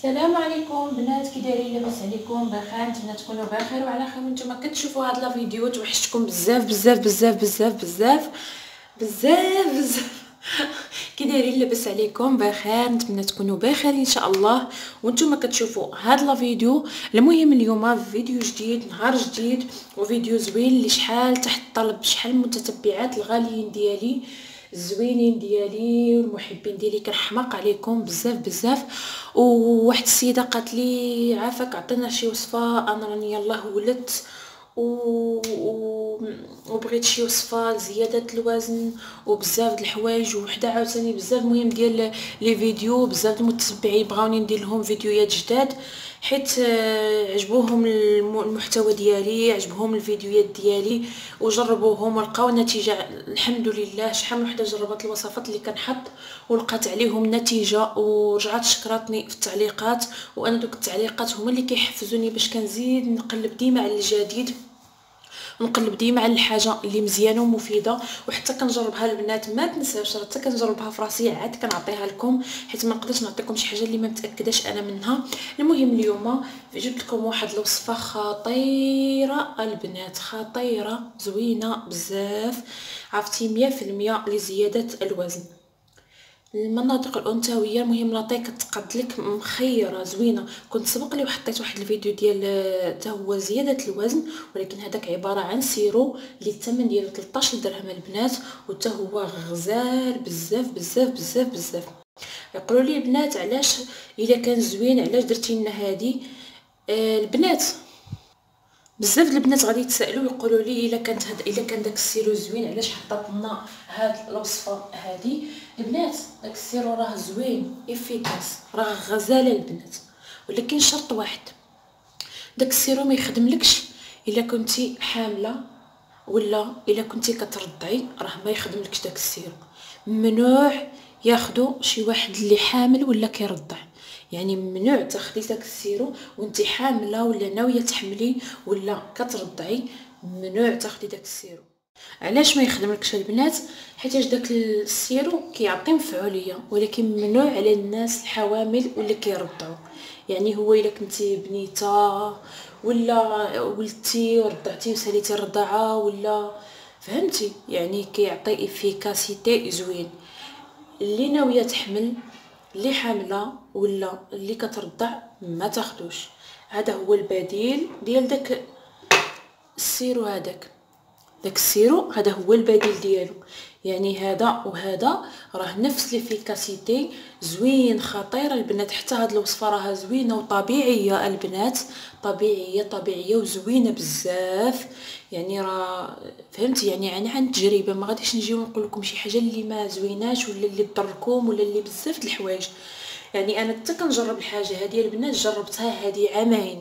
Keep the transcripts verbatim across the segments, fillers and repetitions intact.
السلام عليكم بنات، كي دايرين؟ لاباس عليكم؟ بخير؟ نتمنى تكونوا بخير وعلى خير. وانتم كتشوفوا هاد لا فيديو توحشتكم بزاف بزاف بزاف بزاف بزاف بزاف بزاف كي دايرين؟ لاباس عليكم؟ بخير؟ نتمنى تكونوا بخير ان شاء الله. وانتم كتشوفوا هاد لا فيديو. المهم اليوم فيديو جديد، نهار جديد، وفيديو زوين اللي شحال تحت الطلب، شحال المتتبعات الغاليين ديالي الزوينين ديالي والمحبين ديالي، كنحماق عليكم بزاف بزاف. وواحد السيده قالت لي عافاك عطينا شي وصفه، انا راني يلاه ولدت و... و... وبغيت شي وصفه لزياده الوزن وبزاف د الحوايج، وحده عاوتاني بزاف مهم ديال لي فيديو. بزاف د المتتبعين بغاوني ندير لهم فيديوهات جداد حيت عجبوهم المحتوى ديالي، عجبهم الفيديوهات ديالي وجربوهم ولقاو نتيجه الحمد لله. شحال من وحده جربت الوصفات اللي كنحط ولقات عليهم نتيجه ورجعت شكرتني في التعليقات، وانا دوك التعليقات هما اللي كيحفزوني باش كنزيد نقلب ديما على الجديد، نقلب ديما على الحاجه اللي مزيانه ومفيده. وحتى كنجربها البنات ما تنساوش، حتى كنجربها في راسي عاد كنعطيها لكم حيت ما نقدرش نعطيكم شي حاجه اللي ما متاكداش انا منها. المهم اليوم جبت لكم واحد الوصفه خطيره البنات، خطيره زوينه بزاف، عرفتي مية في المية لزياده الوزن. المناطق الانثويه المهم لاطاي كتقاد لك مخيره زوينه. كنت سبق لي وحطيت واحد الفيديو ديال حتى هو زياده الوزن، ولكن هذاك عباره عن سيرو اللي الثمن ديالو ثلاثطاش درهم البنات، وحتى هو غزال بزاف بزاف بزاف بزاف. يقولوا لي البنات علاش الا كان زوين علاش درتي لنا هذه؟ آه البنات بزاف د البنات غادي يتسائلوا يقولوا لي الا كانت هاد الا كان داك السيرو زوين علاش حطات لنا هاد الوصفه هذه؟ البنات داك السيرو راه زوين افيكاس، راه غزاله البنات، ولكن شرط واحد، داك السيرو ما يخدملكش الا كنتي حامله ولا الا كنتي كترضعي، راه ما يخدملكش داك السيرو. ممنوع ياخدو شي واحد اللي حامل ولا كيرضع، يعني ممنوع تاخدي داك السيرو وانتي حامله ولا ناويه تحملي ولا كترضعي، ممنوع تاخدي داك السيرو. علاش ما يخدملكش البنات؟ حيت داك السيرو كيعطي مفعوليه، ولكن ممنوع على الناس الحوامل واللي كيرضعوا. يعني هو الا كنتي بنيته ولا ولدتي ورضعتي وساليتي الرضاعه ولا فهمتي، يعني كيعطي افيكاسيتي زوين. اللي ناويه تحمل، اللي حامله ولا اللي كترضع ما تاخدوش. هذا هو البديل ديال داك السيرو، هذاك داك السيرو هذا هو البديل ديالو. يعني هذا وهذا راه نفس ليفيكاسيتي، زوين خطير البنات. حتى هاد الوصفه راها زوينه وطبيعيه البنات، طبيعيه طبيعيه وزوينه بزاف. يعني راه فهمتي، يعني انا عن تجربه، ما غاديش نجيو نقول لكم شي حاجه اللي ما زويناش ولا اللي تضركم ولا اللي بزاف د الحوايج. يعني انا حتى كنجرب الحاجه هذه البنات، جربتها هذه عامين،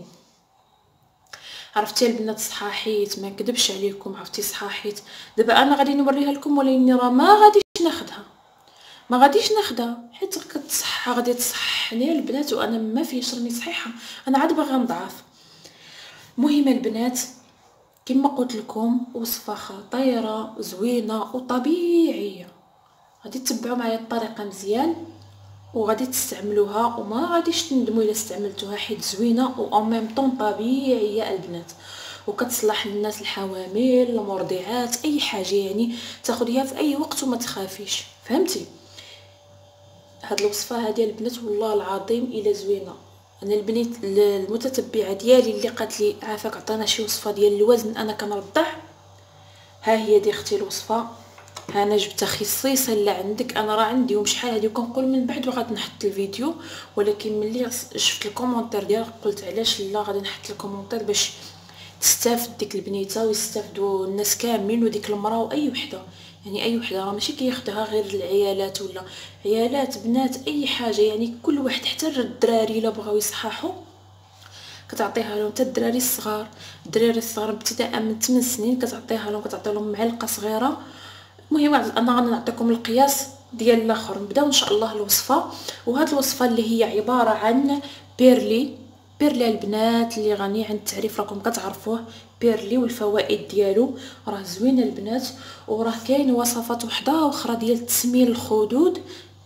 عرفتي البنات صحاحيت، ما كذبش عليكم، عرفتي صحاحيت. دابا انا غادي نوريها لكم، ولكن راه ما غاديش ناخذها، ما غاديش ناخذها حيت كتصح غادي تصحني البنات، وانا ما فيش راني صحيحه، انا عاد باغا نضعف. المهم البنات كما قلت لكم وصفه خطيره زوينه وطبيعيه، غادي تتبعوا معايا الطريقه مزيان وغادي تستعملوها وما غاديش تندموا الا استعملتوها، حيت زوينه و او ميم طون طبيعيه البنات، وكتصلح للناس الحوامل المرضعات اي حاجه، يعني تاخديها في اي وقت وما تخافيش. فهمتي؟ هاد الوصفه هذه البنات والله العظيم الا زوينه. انا البنات المتتبعه ديالي اللي قالت لي عافاك عطانا شي وصفه ديال الوزن انا كنرضع، ها هي دي اختي الوصفه، انا جبتها خصيصا لعندك. انا راه عندي وشحال هادي وكنقول من بعد وغادي نحط الفيديو، ولكن ملي شفت الكومونتير ديالك قلت علاش لا غادي نحط الكومونتير باش تستافد ديك البنيته ويستافدوا الناس كاملين وديك المراه واي وحده. يعني اي وحده راه ماشي كياخدها غير العيالات ولا عيالات بنات اي حاجه، يعني كل واحد حتى الدراري الا بغاو يصححوا كتعطيها لهم، حتى الدراري الصغار، الدراري الصغار ابتداء من ثمانية سنين كتعطيها لهم، كتعطي لهم معلقه صغيره. المهم انا غادي نعطيكم القياس ديال الاخر. نبداو ان شاء الله الوصفه. وهاد الوصفه اللي هي عباره عن بيرلي، بيرلي البنات اللي غني عن التعريف راكم كتعرفوه، بيرلي والفوائد ديالو راه زوين البنات. وراه كاين وصفات وحده اخرى ديال تسمين الخدود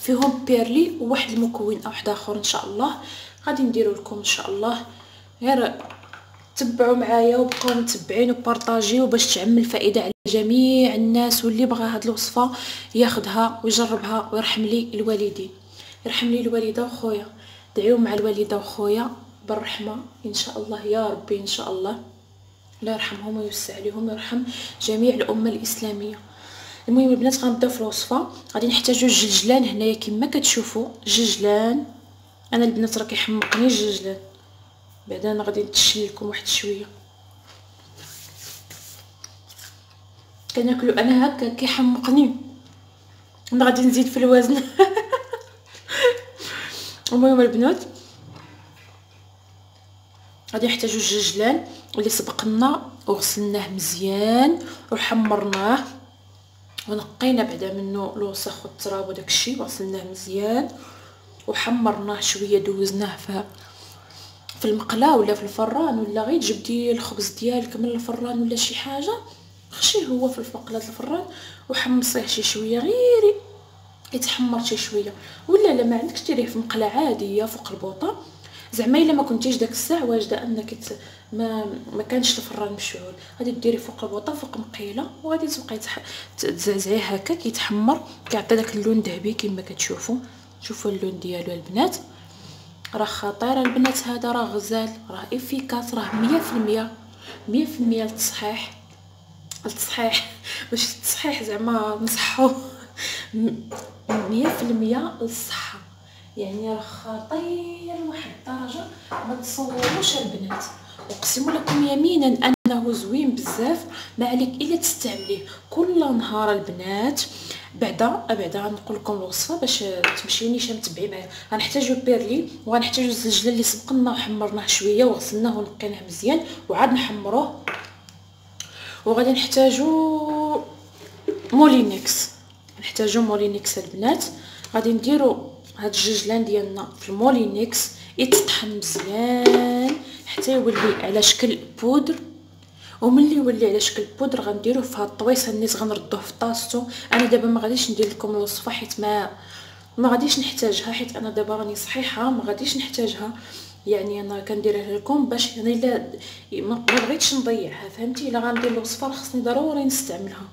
فيهم بيرلي وواحد المكون او واحد اخر ان شاء الله غادي نديرو لكم ان شاء الله. غير تبعوا معايا وبقاو متبعين وبارطاجيو باش تعمل فائده على جميع الناس، واللي بغى هاد الوصفه ياخذها ويجربها ويرحم لي الوالدين، يرحم لي الوالده وخويا. دعيو مع الوالده وخويا بالرحمه ان شاء الله يا ربي ان شاء الله، الله يرحمهم ويوسع عليهم ويرحم جميع الامه الاسلاميه. المهم البنات غنبداو في الوصفه. غادي نحتاجو الجلجلان هنايا كما كتشوفوا الجلجلان. انا البنات راه كيحمقني الجلجلان، بعدا انا غادي نتشل لكم واحد شويه كناكلو انا هكا كيحمقني، انا غادي نزيد في الوزن. المهم البنات غادي نحتاجو الجلجلان اللي سبقنا وغسلناه مزيان وحمرناه ونقينا بعدا منه الوسخ والتراب وداكشي، وغسلناه مزيان وحمرناه شويه، دوزناه في في المقله ولا في الفران، ولا غير تجبدي الخبز ديالك من الفران ولا شي حاجه خشيه هو في المقله الفران وحمصيه شي شويه غير يتحمر شي شويه، ولا لا ما عندكش ديريه في مقله عاديه فوق البوطه، زعما الا ما كنتيش داك الساعه واجده انك ما ما كانش الفران مشعول، غادي ديري فوق البوطه فوق مقيله وغادي تبقاي تزعزعيه هكا كيتحمر كيعطي داك اللون ذهبي كما كتشوفوا. شوفوا اللون ديالو البنات راه خطير البنات، هذا راه غزال، راه افيكاس، راه مية في المية مية في المية للتصحيح التصحيح باش التصحيح زعما نصحو مية في المية للصحه، يعني راه خطير لواحد الدرجه ما تصوروش البنات. اقسم لكم يمينا انه زوين بزاف، ما عليك الا تستعمليه كل نهار البنات. بعدا بعدا نقول لكم الوصفه باش تمشيو نيشان متبعين معايا. غنحتاجو بيرلي وغنحتاجو الزنجلان اللي سبقنا وحمرناه شويه وغسلناه ونقيناه مزيان وعاد نحمروه، وغادي نحتاجو مولينكس، نحتاجو مولينكس البنات. غادي نديرو هاد الجلجلان ديالنا في المولينكس يتطحن مزيان حتى يولي على شكل بودر، وملي يولي على شكل بودر غنديروه في هاد الطويصه النيت غنردوه في طاستو. انا دابا ما غاديش ندير لكم الوصفه حيت ما ما غاديش نحتاجها، حيت انا دابا راني صحيحه ما غاديش نحتاجها، يعني انا كنديرها لكم باش يعني لا ما بغيتش نضيعها فهمتي. الا غندير الوصفه خصني ضروري نستعملها،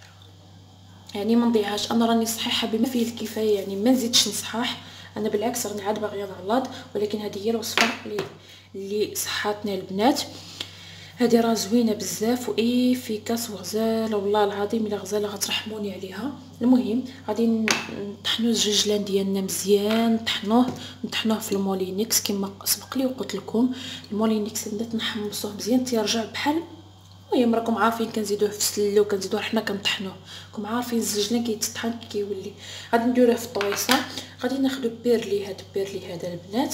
يعني ما نضيعهاش. انا راني صحيحه بما فيه الكفايه، يعني ما نزيدش نصحاح، انا بالعكس راني عاد باغيه نغلط، ولكن هذه هي الوصفه اللي اللي صحاتنا البنات. هذه راه زوينه بزاف وافيكاس وغزاله والله العظيم الا غزاله غترحموني عليها. المهم غادي نطحنوا الجلجلان ديالنا مزيان، نطحنوه نطحنوه في المولينكس كما سبق لي وقلت لكم. المولينكس بدات نحمصوه مزيان تيرجع بحال، المهم راكم عارفين كنزيدوه في السله وكنزيدوه حنا كنطحنوه، راكم عارفين الزجلان كيتطحن كيولي. غادي نديروه في الطويصه. غادي ناخذ بيرلي، هذا بيرلي هذا البنات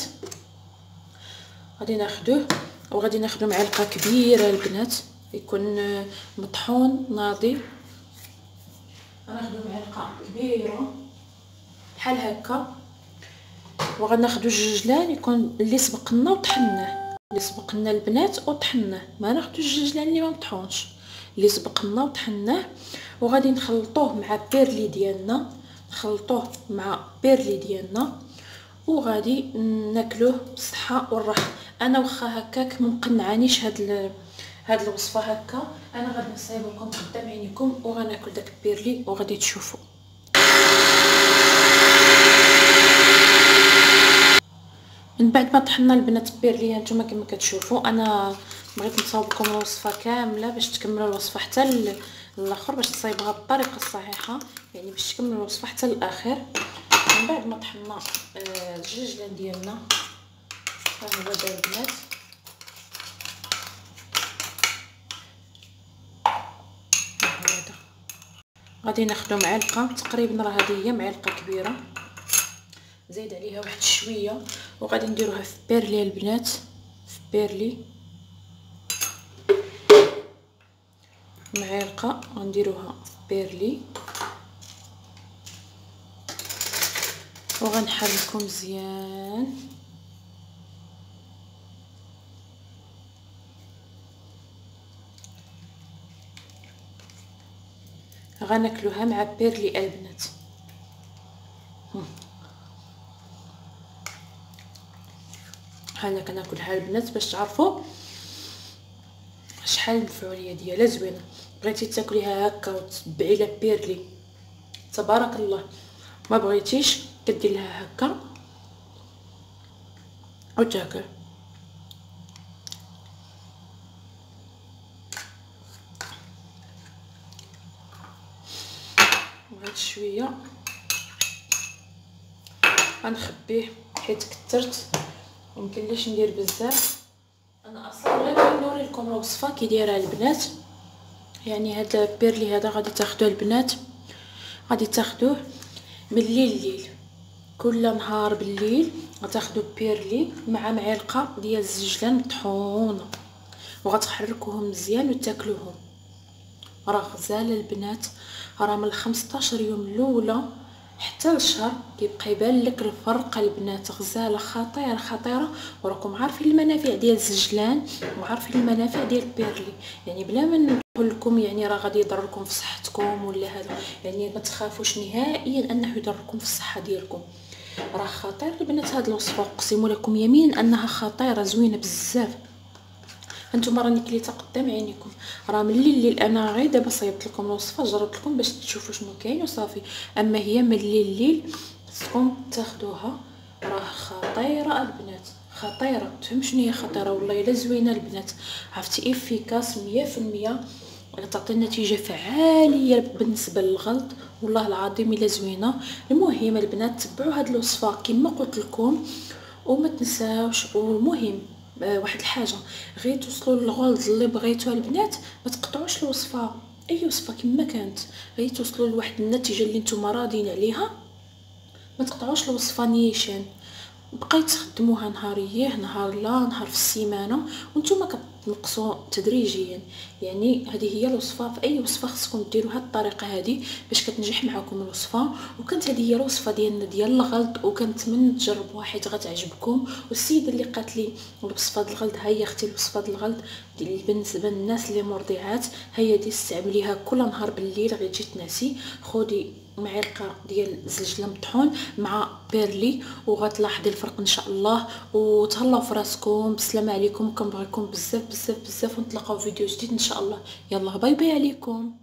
غادي ناخذوه وغادي ناخذ معلقه كبيره البنات يكون مطحون ناضي، غناخذ معلقه كبيره بحال هكا، وغناخذ الجلجلان يكون اللي سبقنا وطحناه، اللي سبقنا البنات وطحناه، ما ناخذ الجلجلان اللي ما مطحونش، اللي سبقنا وطحناه. وغادي نخلطوه مع بيرلي ديالنا، نخلطوه مع بيرلي ديالنا وغادي ناكلوه بالصحه والراحه. انا واخا هكاك ما مقنعانيش هاد هاد الوصفه هكا، انا غادي نصايب لكم قدام عينيكم وغناكل داك البيرلي وغادي تشوفوا. من بعد ما طحنا البنات بيرلي هانتوما كما كتشوفوا، انا بغيت نصاوب لكم الوصفه كامله باش تكملوا الوصفه حتى الاخر، باش تصايبوها بالطريقه الصحيحه، يعني باش تكملوا الوصفه حتى الاخر. من بعد ما طحنا آه الجلجلان ديالنا ها هو دابا البنات، ها هو هذا. غادي ناخذ معلقه تقريبا، راه هذه هي معلقه كبيره، زايد عليها واحد شويه، وغادي نديروها في بيرلي البنات، في بيرلي معلقه غنديروها في بيرلي وغنحركو مزيان. غناكلوها مع بيرلي البنات. انا كناكلها البنات باش تعرفوا شحال المفعوليه ديالها زوينه. بغيتي تاكليها هكا وتتبعي لها بيرلي تبارك الله، ما بغيتيش كدير لها هكا وتاكل. وهاد شويه غنخبيه حيت كثرت ومكنلاش ندير بزاف. انا اصلا غير بغيت نوري لكم الوصفه كي دايرها البنات. يعني هذا البيرلي هذا غادي تاخذوه البنات، غادي تاخذوه من الليل الليل، كل نهار بالليل غتاخذوا بيرلي مع معلقه ديال الزنجلان مطحونه وغتحركوهم مزيان وتاكلوهم. راه غزاله البنات، راه من خمسطاش يوم الاولى حتى الشهر كيبقى يبان لك الفرق البنات. غزاله خطيره خطيره. وراكم عارفين المنافع ديال الزنجلان وعارفين المنافع ديال البيرلي، يعني بلا ما نقول لكم يعني راه غادي يضركم في صحتكم ولا هذا، يعني ما تخافوش نهائيا انه يضركم في الصحه ديالكم. راه خطير البنات هاد الوصفه، اقسم لكم يمين انها خطيره زوينه بزاف. انتم راني كليتها قدام عينيكم. راه من الليل الليل انا غير دابا صايبت لكم الوصفه جربت لكم باش تشوفوا شنو كاين وصافي. اما هي من الليل الليل خصكم تاخذوها، راه خطيره البنات خطيره. تفهم شنو هي خطيره؟ والله الا زوينه البنات. عرفتي افيكاس مية في المية، تعطي نتيجه فعاليه بالنسبه للغلط. والله العظيم الا زوينه. المهم البنات تبعوا هاد الوصفه كما قلت لكم وما تنساوش. والمهم واحد الحاجه، غير توصلوا للغلط اللي بغيتوها البنات ما تقطعوش الوصفه، اي وصفه كما كانت غير توصلوا لواحد النتيجه اللي نتوما راضيين عليها، ما تقطعوش الوصفه نيشان. بقيت تخدموها نهاريه نهار لا نهار في السيمانه وانتم كتنقصوا تدريجيا. يعني هذه هي الوصفه، في اي وصفه خصكم ديروا هذه الطريقه هذه باش كتنجح معكم الوصفه. وكانت هذه هي الوصفه ديالنا ديال الغلط، وكنتمنى تجربوها حيت غتعجبكم. والسيده اللي قالت لي الوصفه ديال الغلط، ها هي اختي الوصفه ديال الغلط ديال بالنسبه للناس اللي مرضعات، هي دي استعمليها كل نهار بالليل غير تجي تنعسي. خذي معلقه ديال الزنجلان مطحون مع بيرلي وغتلاحظي الفرق ان شاء الله. وتهلاو في راسكم، بسلامه عليكم، كنبغيكم بزاف بزاف بزاف، ونتلاقاو في فيديو جديد ان شاء الله. يلا باي باي عليكم.